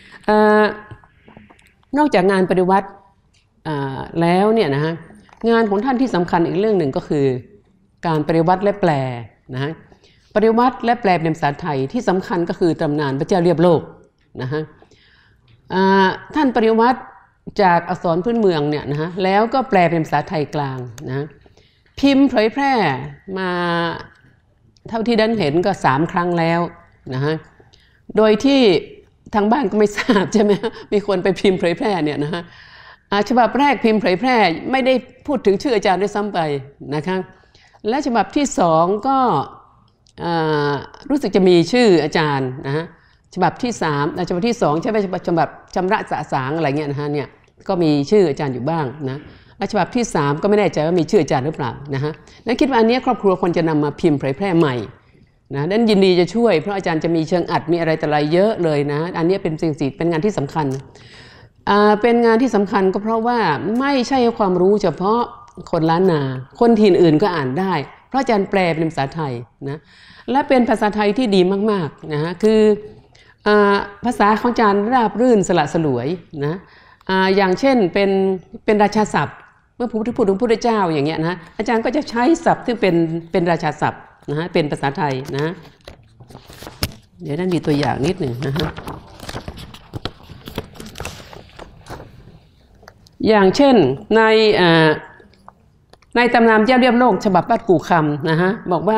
นอกจากงานปฏิวัติแล้วเนี่ยนะฮะงานของท่านที่สำคัญอีกเรื่องหนึ่งก็คือการปฏิวัติและแปลนะฮะปฏิวัติและแปลเป็นภาษาไทยที่สำคัญก็คือตำนานพระเจ้าเรียบโลกนะฮะท่านปฏิวัติจากอักษรพื้นเมืองเนี่ยนะฮะแล้วก็แปลเป็นภาษาไทยกลางนะพิมพ์เผยแพร่มาเท่าที่ดันเห็นก็3 ครั้งแล้วนะฮะโดยที่ทางบ้านก็ไม่ทราบใช่ไหมมีคนไปพิมพ์เผยแพร่เนี่ยนะฮะฉบับแรกพิมพ์เผยแพร่ไม่ได้พูดถึงชื่ออาจารย์ด้วยซ้ำไปนะคะและฉบับที่2ก็รู้สึกจะมีชื่ออาจารย์นะฮะฉบับที่3ฉบับที่2ใช่ไหมฉบับชำระสะสางอะไรเงี้ยนะฮะเนี่ยก็มีชื่ออาจารย์อยู่บ้างนะฉบับที่3ก็ไม่แน่ใจว่ามีชื่ออาจารย์หรือเปล่านะฮะนั้นคิดว่าอันนี้ครอบครัวควรจะนำมาพิมพ์เผยแพร่ใหม่นะนั้นยินดีจะช่วยเพราะอาจารย์จะมีเชิงอัดมีอะไรแต่อะไรเยอะเลยนะอันนี้เป็นสิ่งเป็นงานที่สำคัญเป็นงานที่สำคัญก็เพราะว่าไม่ใช่ความรู้เฉพาะคนล้านนาคนถิ่นอื่นก็อ่านได้เพราะอาจารย์แปลเป็นภาษาไทยนะและเป็นภาษาไทยที่ดีมากๆนะฮะคือภาษาของอาจารย์ราบรื่นสละสลวยนะอย่างเช่นเป็นราชาศัพท์เมื่อพูดถึงพระพุทธเจ้าอย่างเงี้ยนะอาจารย์ก็จะใช้ศัพท์ที่เป็นราชาศัพท์นะฮะเป็นภาษาไทยนะเดี๋ยวนั้นมีตัวอย่างนิดหนึ่งนะฮะอย่างเช่นในตำนานเจ้าเรียบโลกฉบับบ้านกู่คำนะฮะบอกว่า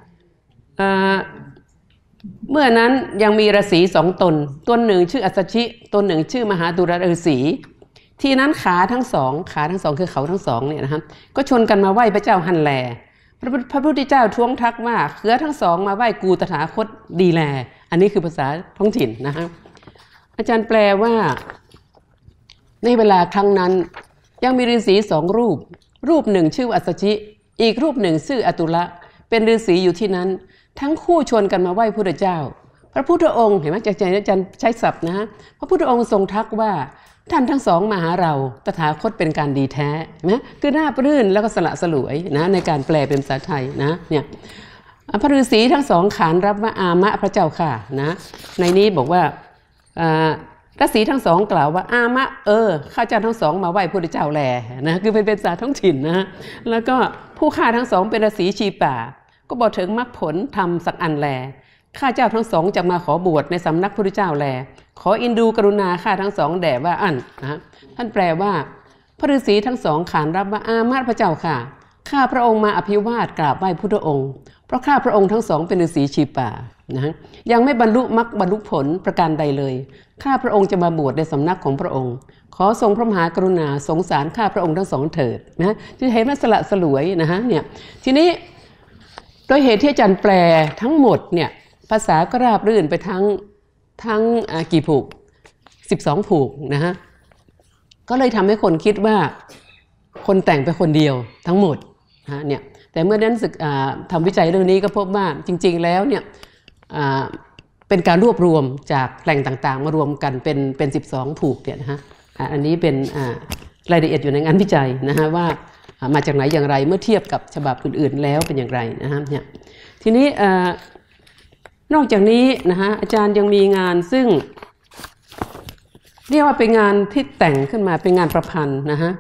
เมื่อนั้นยังมีฤาษี2 ตนตัวหนึ่งชื่ออัสสชิตัวหนึ่งชื่อมหาดุรฤาษีที่นั้นขาทั้งสองคือเขาทั้งสองเนี่ยนะครับก็ชนกันมาไหว้พระเจ้าฮันแลพระพุทธเจ้าท้วงทักว่าเขือทั้งสองมาไหว้กูตถาคตดีแลอันนี้คือภาษาท้องถิ่นนะฮะอาจารย์แปลว่าในเวลาครั้งนั้นยังมีฤาษี2 รูปหนึ่งชื่ออัสสชิอีกรูปหนึ่งชื่ออตุละเป็นฤาษีอยู่ที่นั้นทั้งคู่ชวนกันมาไหว้พระพุทธเจ้าพระพุทธองค์เห็นไหมอาจารย์ใช้ศัพท์นะฮะพระพุทธองค์ทรงทักว่าท่านทั้งสองมาหาเราตถาคตเป็นการดีแท้นะคือราบรื่นแล้วก็สละสลวยนะในการแปลเป็นภาษาไทยนะเนี่ยพระฤาษีทั้งสองขานรับว่าอามะพระเจ้าค่ะนะในนี้บอกว่าฤาษีทั้งสองกล่าวว่าอามะข้าเจ้าทั้งสองมาไหว้พระพุทธเจ้าแลนะคือเป็นภาษาท้องถิ่นนะแล้วก็ผู้ข้าทั้งสองเป็นฤาษีชีป่าก็บอกถึงมรรคผลทำสักอันแลข้าเจ้าทั้งสองจะมาขอบวชในสำนักพระพุทธเจ้าแลขออินดูกรุณาข้าทั้งสองแด่ว่าอันนะท่านแปลว่าพระฤาษีทั้งสองขานรับว่าอามาตพระเจ้าค่ะข้าพระองค์มาอภิวาทกราบไหว้พุทธองค์เพราะข้าพระองค์ทั้งสองเป็นฤาษีชีป่านะยังไม่บรรลุมรรคบรรลุผลประการใดเลยข้าพระองค์จะมาบวชในสำนักของพระองค์ขอทรงพระมหากรุณาสงสารข้าพระองค์ทั้งสองเถิดนะจะเห็นว่าสละสลวยนะฮะเนี่ยทีนี้โดยเหตุที่อาจารย์แปลทั้งหมดเนี่ยภาษาก็ราบรื่นไปทั้งกี่ผูก12 ผูกนะฮะก็เลยทำให้คนคิดว่าคนแต่งเป็นคนเดียวทั้งหมดนะเนี่ยแต่เมื่อนั้นศึกทำวิจัยเรื่องนี้ก็พบว่าจริงๆแล้วเนี่ยเป็นการรวบรวมจากแหล่งต่างๆมารวมกันเป็น12 ผูกเนี่ยนะฮะอันนี้เป็นรายละเอียดอยู่ในงานวิจัยนะฮะว่ามาจากไหนอย่างไรเมื่อเทียบกับฉบับอื่นๆแล้วเป็นอย่างไรนะฮะเนี่ยทีนี้นอกจากนี้นะฮะอาจารย์ยังมีงานซึ่งเรียกว่าเป็นงานที่แต่งขึ้นมาเป็นงานประพันธ์นะฮะ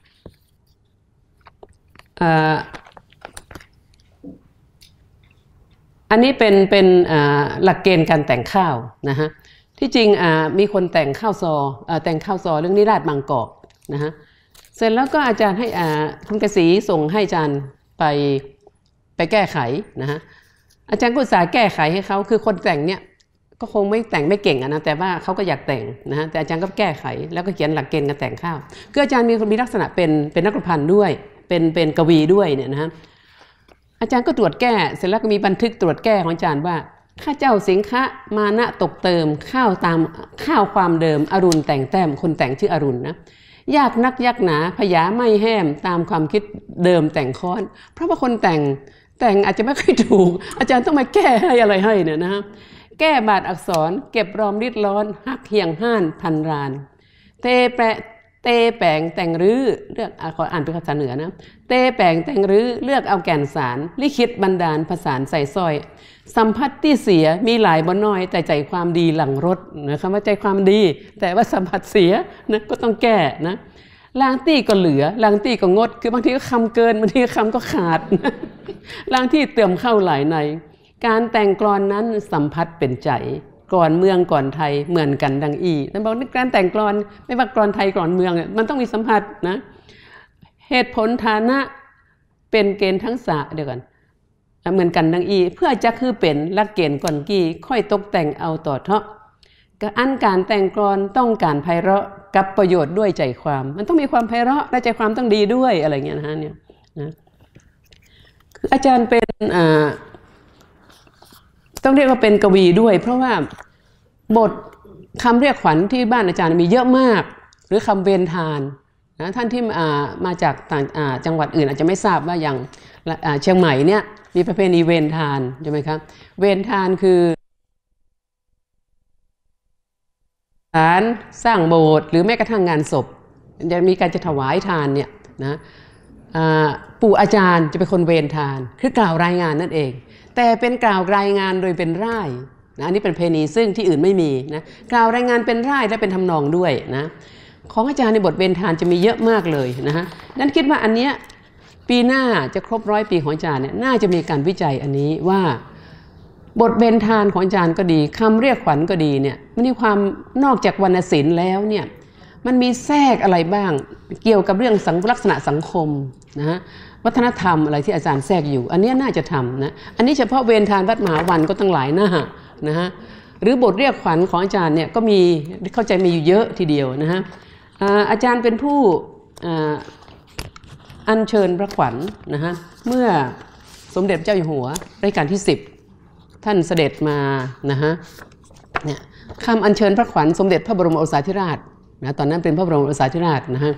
อันนี้เป็นหลักเกณฑ์การแต่งข้าวนะฮะที่จริงมีคนแต่งข้าวซอเรื่องนิราศบางกอกนะฮะเสร็จแล้วก็อาจารย์ให้คุณกษีส่งให้อาจารย์ไปแก้ไขนะฮะอาจารย์ก็อุตส่าห์แก้ไขให้เขาคือคนแต่งเนี่ยก็คงไม่แต่งไม่เก่งนะแต่ว่าเขาก็อยากแต่งนะฮะแต่อาจารย์ก็แก้ไขแล้วก็เขียนหลักเกณฑ์การแต่งข้าวคืออาจารย์มีลักษณะเป็นนักประพันธ์ด้วยเป็นกวีด้วยเนี่ยนะฮะอาจารย์ก็ตรวจแก้เสร็จแล้วก็มีบันทึกตรวจแก้ของอาจารย์ว่าข้าเจ้าสิงคะมานะตกเติมข้าวตามข้าวความเดิมอรุณแต่งแต้มคนแต่งชื่ออรุณนะยากนักยักหนาพยาไม่แห้มตามความคิดเดิมแต่งค้อนเพราะว่าคนแต่งอาจจะไม่ค่อยถูกอาจารย์ต้องมาแก้ให้อะไรให้เนี่ยนะแก้บาทอักษรเก็บรอมริดร้อนหักเหี่ยงห้านพันรานเตแปงแต่งรื้อเลือกขออ่านเป็นภาษาเหนือนะเตแปงแต่งรื้อเลือกเอาแก่นสารลิขิตบันดาลผสานใส่สร้อยสัมผัสที่เสียมีหลายบ่น้อยแต่ใจความดีหลังรถนะคะว่าใจความดีแต่ว่าสัมผัสเสียนะก็ต้องแก้นะลางตี้ก็เหลือลางตี้ก็งดคือบางทีก็คำเกินบางทีคำก็ขาดนะลางที่เติมเข้าหลายในการแต่งกลอนนั้นสัมผัสเป็นใจก่อนเมืองก่อนไทยเหมือนกันดังอีนั่นบอกในการแต่งกลอนไม่ว่ากลอนไทยกลอนเมืองมันต้องมีสัมผัสนะเหตุผลฐานะเป็นเกณฑ์ทั้งสะเดียวกันเหมือนกันดังอีเพื่อจะคือเป็นลักเกณฑ์ก่อนกี้ค่อยตกแต่งเอาต่อเถาะอันการแต่งกลอนต้องการไพเราะกับประโยชน์ด้วยใจความมันต้องมีความไพเราะและใจความต้องดีด้วยอะไรเงี้ยนะฮะเนี่ยนะคืออาจารย์เป็นต้องเรียกว่าเป็นกวีด้วยเพราะว่าบทคำเรียกขวัญที่บ้านอาจารย์มีเยอะมากหรือคำเวรทานนะท่านที่มาจากต่างจังหวัดอื่นอาจจะไม่ทราบว่าอย่างเชียงใหม่เนี่ยมีประเพณีเวรทานใช่ไหมครับเวรทานคือการสร้างโบสถ์หรือแม้กระทั่งงานศพจะมีการจะถวายทานเนี่ยนะปู่อาจารย์จะเป็นคนเวรทานคือกล่าวรายงานนั่นเองแต่เป็นกล่าวรายงานโดยเป็นร่ายนะอันนี้เป็นเพณีซึ่งที่อื่นไม่มีนะกล่าวรายงานเป็นร่ายและเป็นทำนองด้วยนะของอาจารย์ในบทเวรทานจะมีเยอะมากเลยนะฮะนั้นคิดว่าอันเนี้ยปีหน้าจะครบ100 ปีของอาจารย์เนี่ยน่าจะมีการวิจัยอันนี้ว่าบทเบญทานของอาจารย์ก็ดีคำเรียกขวัญก็ดีเนี่ยมันมีความนอกจากวรรณศิลป์แล้วเนี่ยมันมีแทรกอะไรบ้างเกี่ยวกับเรื่องลักษณะสังคมนะฮะวัฒนธรรมอะไรที่อาจารย์แทรกอยู่อันนี้น่าจะทำนะอันนี้เฉพาะเวรทานวัดมหาวันก็ตั้งหลายหน้านะฮะหรือบทเรียกขวัญของอาจารย์เนี่ยก็มีเข้าใจมีอยู่เยอะทีเดียวนะฮะอาจารย์เป็นผู้อัญเชิญพระขวัญนะฮะเมื่อสมเด็จพระเจ้าอยู่หัวรัชกาลที่10ท่านเสด็จมานะฮะเนี่ยคำอัญเชิญพระขวัญสมเด็จพระบรมโอรสาธิราชนะตอนนั้นเป็นพระบรมโอรสาธิราชนะฮะ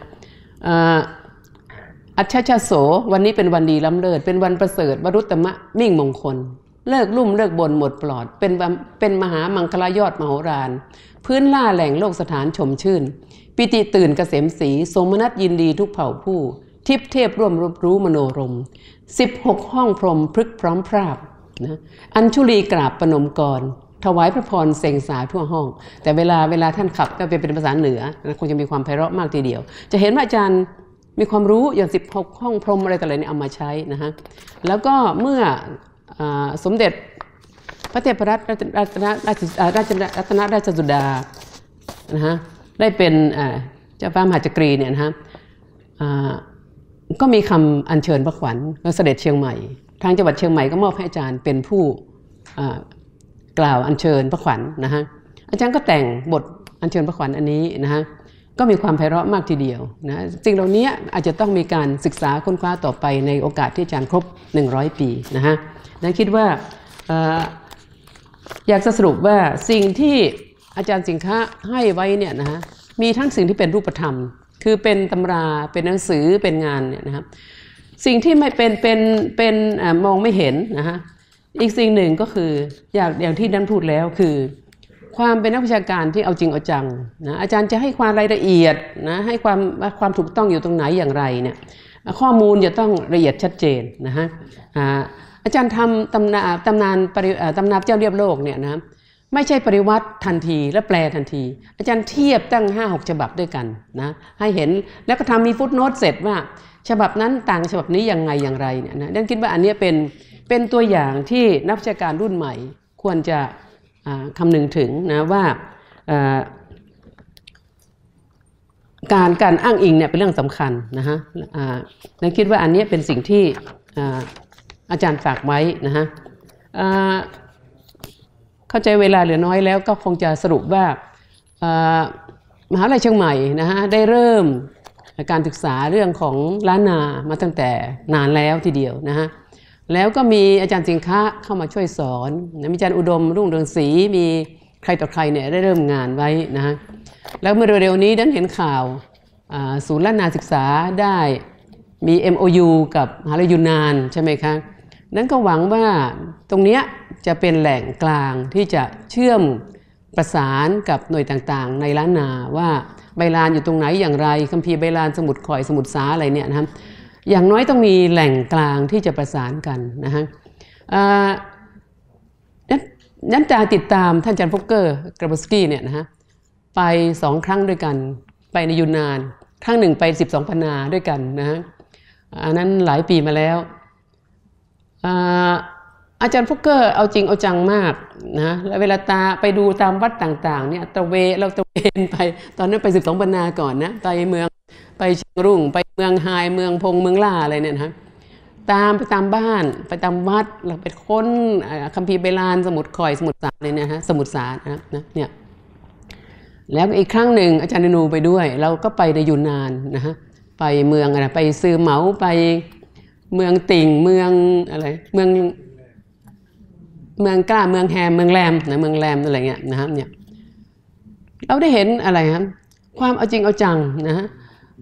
อัจฉริโสวันนี้เป็นวันดีล้ำเลิศเป็นวันประเสริฐวรุตตมะมิ่งมงคลเลิกลุ่มเลิกบนหมดปลอดเป็นมหามังคลายอดมโหฬารพื้นล่าแหล่งโลกสถานชมชื่นปิติตื่นเกษมศรีสมนัสยินดีทุกเผ่าผู้ทิพเทพร่วมรู้มโนรม16ห้องพรหมพฤกษ์พร้อมพราบนะอัญชุลีกราบประนมกรถวายพระพรเสงสาทั่วห้องแต่เวลาท่านขับก็เป็นภาษาเหนือคงจะมีความไพเราะมากทีเดียวจะเห็นว่าอาจารย์มีความรู้อย่าง16ห้องพรหมอะไรต่ออะไรนี่เอามาใช้นะฮะแล้วก็เมื่อสมเด็จพระเทพรัตนรัตนราชสุดานะฮะได้เป็นเจ้าฟ้ามหาจักรีเนี่ยนะฮะก็มีคำอัญเชิญพระขวัญเสด็จเชียงใหม่ทางจังหวัดเชียงใหม่ก็มอบให้อาจารย์เป็นผู้กล่าวอัญเชิญพระขวัญนะฮะอาจารย์ก็แต่งบทอัญเชิญพระขวัญอันนี้นะฮะก็มีความไพเราะมากทีเดียวนะสิ่งเหล่านี้อาจจะต้องมีการศึกษาค้นคว้าต่อไปในโอกาสที่อาจารย์ครบ100 ปีนะฮะและคิดว่าอยากจะสรุปว่าสิ่งที่อาจารย์สิงค้าให้ไว้เนี่ยนะฮะมีทั้งสิ่งที่เป็นรูปธรรมคือเป็นตำราเป็นหนังสือเป็นงานเนี่ยนะครับสิ่งที่ไม่เป็นมองไม่เห็นนะฮะอีกสิ่งหนึ่งก็คืออย่างที่ดันพูดแล้วคือความเป็นนักวิชาการที่เอาจริงเอาจังนะอาจารย์จะให้ความรายละเอียดนะให้ความถูกต้องอยู่ตรงไหนอย่างไรเนี่ยข้อมูลจะต้องละเอียดชัดเจนนะฮะอาจารย์ทำตำนานเจ้าเรียบโลกเนี่ยนะไม่ใช่ปริวัติทันทีและแปลทันทีอาจารย์เทียบตั้ง 5-6 ฉบับด้วยกันนะให้เห็นแล้วก็ทำมีฟุตโนตเสร็จว่าฉบับนั้นต่างฉบับนี้ยังไงอย่างไรเนี่ยนะดังคิดว่าอันนี้เป็นตัวอย่างที่นักวิชาการรุ่นใหม่ควรจะคำนึงถึงนะว่าการอ้างอิงเนี่ยเป็นเรื่องสำคัญนะฮะดังคิดว่าอันนี้เป็นสิ่งที่อาจารย์ฝากไว้นะฮะเข้าใจเวลาเหลือน้อยแล้วก็คงจะสรุปว่ามหาวิทยาลัยเชียงใหม่นะฮะได้เริ่มการศึกษาเรื่องของล้านนามาตั้งแต่นานแล้วทีเดียวนะฮะแล้วก็มีอาจารย์สิงคะเข้ามาช่วยสอนมีอาจารย์อุดมรุ่งเรืองศรีมีใครต่อใครเนี่ยได้เริ่มงานไว้นะฮะแล้วเมื่อเร็วๆนี้ดันเห็นข่าวศูนย์ล้านนาศึกษาได้มี MOU กับมหาวิทยาลัยยูนนานใช่ไหมคะนั้นก็หวังว่าตรงนี้จะเป็นแหล่งกลางที่จะเชื่อมประสานกับหน่วยต่างๆในล้านนาว่าใบลานอยู่ตรงไหนอย่างไรคัมภีร์ใบลานสมุดข่อยสมุดสาอะไรเนี่ยนะครับอย่างน้อยต้องมีแหล่งกลางที่จะประสานกันนะฮะนั้นจะติดตามท่านอาจารย์ฟอกเกอร์กราบสกี้เนี่ยนะฮะไป2 ครั้งด้วยกันไปในยูนนานครั้งหนึ่งไป12 ปันนาด้วยกันนะฮะอันนั้นหลายปีมาแล้วอาจารย์ฟอกเกอร์เอาจริงเอาจังมากนะแล้วเวลาไปดูตามวัดต่างๆเนี่ยเราตระเวนไปตอนนั้นไป12 ปันนาก่อนนะไปเมืองไปเชียงรุ่งไปเมืองไฮเมืองพงเมืองล่าอะไรเนี่ยนะไปตามบ้านไปตามวัดเราไปค้นคัมภีร์ใบลานสมุดข่อยสมุดสาเลยนะฮะสมุดสานะเนี่ยแล้วอีกครั้งหนึ่งอาจารย์นูไปด้วยเราก็ไปในยูนนานนะฮะไปเมืองอะไรไปซือเหมาไปเมืองติ่งเมืองอะไรเมืองกล้าเมืองแฮมเมืองแรมนะเมืองแรมอะไรเงี้ยนะฮะเนี่ยเราได้เห็นอะไรครับความเอาจริงเอาจังนะฮะ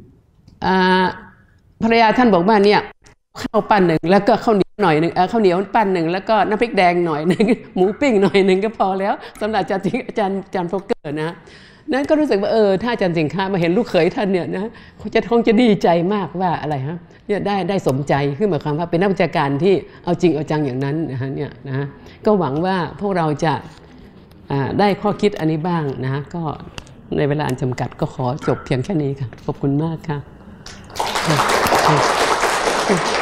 ภรรยาท่านบอกว่าเนี่ยข้าวปั้นหนึ่งแล้วก็ข้าวเหนียวหน่อยหนึ่งข้าวเหนียวปั้นหนึ่งแล้วก็น้ำพริกแดงหน่อยหนึ่งหมูปิ้งหน่อยหนึ่งก็พอแล้วสำหรับอาจารย์โฟกเกอร์นะนั้นก็รู้สึกว่าถ้าอาจารย์สิงค้ามาเห็นลูกเขยท่านเนี่ยนะคงจะดีใจมากว่าอะไรฮะเนี่ยได้สมใจขึ้นหมายความว่าเป็นนักวิชาการที่เอาจริงเอาจังอย่างนั้นนะฮะเนี่ยนะก็หวังว่าพวกเราจะได้ข้อคิดอันนี้บ้างนะก็ในเวลาอันจำกัดก็ขอจบเพียงแค่นี้ค่ะขอบคุณมากค่ะ